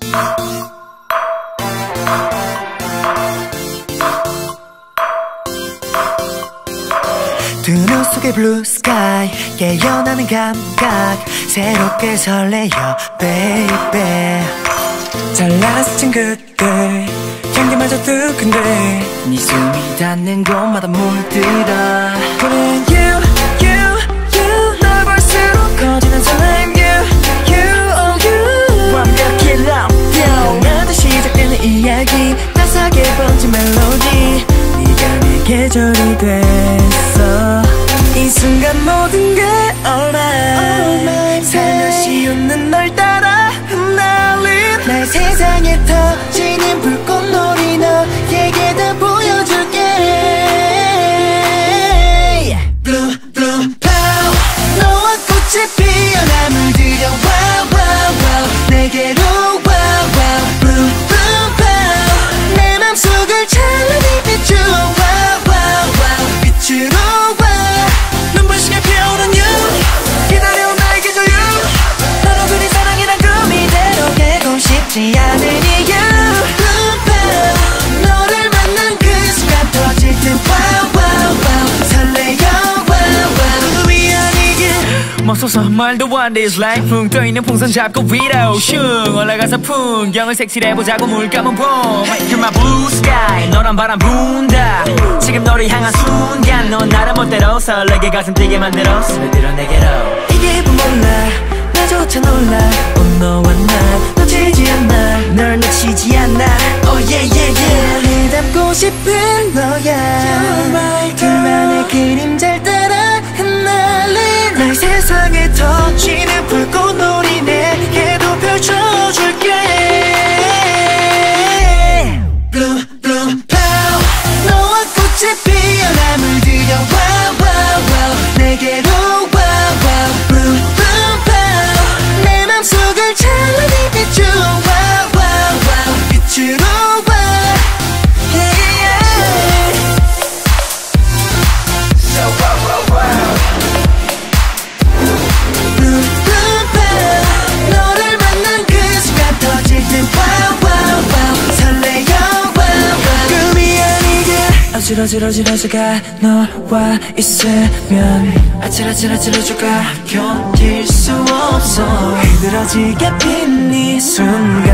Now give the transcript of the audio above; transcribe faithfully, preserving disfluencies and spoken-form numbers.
두 눈 속의 blue sky 깨어나는 감각 새롭게 설레요 baby 잘나서 친구들 향기마저 두근데 네 숨이 닿는 곳마다 물들어 그래 you you you 널 볼수록 커지는 설렘 you you oh you 완벽히 love you 나도 시작되는 이야기 따스하게 번진 멜로디 네가 내 계절이 됐어 이 순간 모든 게 alright 살며시 웃는 널 따라 흩날린 날 세상에 터지는 불꽃놀이 너에게 다 보여줄게 Bloom bloom pow 너와 꽃이 피어나 물들여 wow wow wow 내게로 wow wow Bloom bloom pow 내 맘속을 찬란히 비추어 wow wow wow 빛으로 눈부시게 피어오른 you 기다려 나에게 줘 you 너로 둘이 사랑이란 그 이대로 깨고 싶지 않은 이유 너를 만난 그 순간 터질 듯 wow wow wow 설레요 wow wow 누구 위한이길 멈서서 말도 안 돼 It's like 붕 떠있는 풍선 잡고 위로 슝 올라가서 풍경을 색칠해보자고 물 감은 봄 You're my blue sky 너란 바람 분다 지금 너를 향한 순간 넌 나를 멋대로 설레게 가슴 뛰게 만들어 스며들어 내게로 이 기분 몰라 나조차 놀라 온 너와 나 놓치지 않아 널 놓치지 않아 Oh yeah yeah yeah 내 닮고 싶은 너야 둘만의 그림자를 따라 흩날린 날 세상에 터지는 불꽃놀이 내게도 펼쳐줄게 Bloom bloom pow 너와 꽃이 피어나 물들여 wow wow wow 내게로 wow wow Bloom bloom pow 내 맘속을 찬란히 비추어 wow wow wow 빛으로 wow yeah yeah So wow wow wow Bloom bloom pow 너를 만난 그 순간 터질 듯 wow wow wow 설레요 wow wow 꿈이 아니게 어질어질어질어져가 너와 있으면 아찔아찔아찔해져가 견딜 수 없어 흐드러지게 핀 이 순간